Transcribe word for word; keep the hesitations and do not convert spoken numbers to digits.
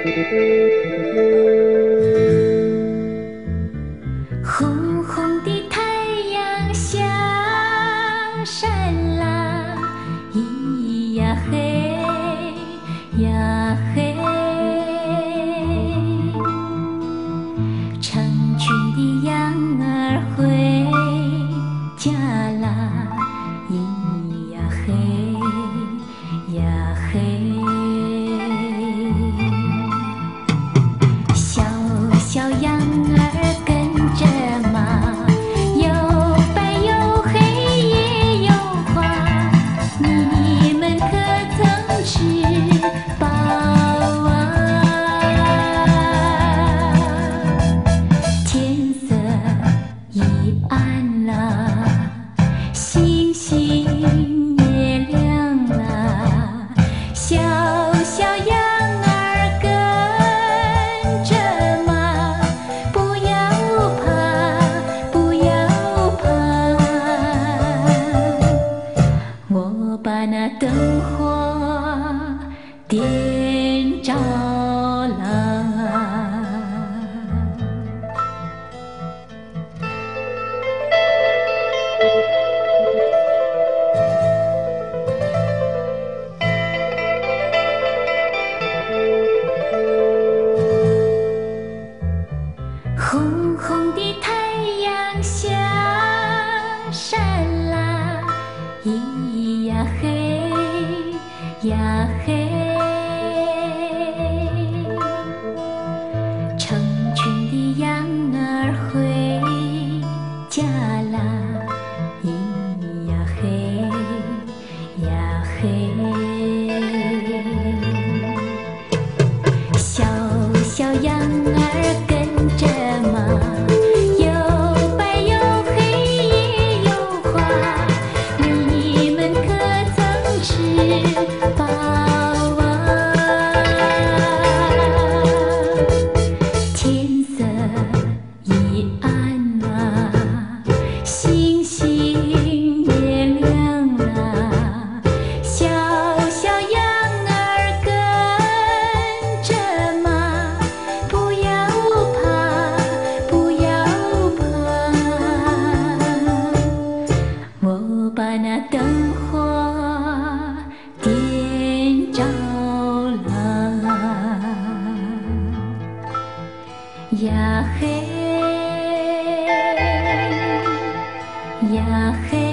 红红的太阳下山啦，咿呀嘿呀嘿，成群的羊儿回家啦，咿呀嘿呀嘿。小小羊儿跟着马，又白又黑也有花，你们可曾吃饱啊？天色已暗了，星星也亮了，小小羊儿跟着马，不要怕，不要怕，我把那灯火点着了。红红的太阳下山啦，咿呀嘿呀嘿，成群的羊儿回家啦，咿呀嘿呀嘿。小小羊儿跟着马，又白又黑也有花，你们可曾吃饱啊？天色已暗了，星星也亮了，小小羊儿跟着马，不要怕，不要怕，我把那灯火点着了，呀嘿呀嘿。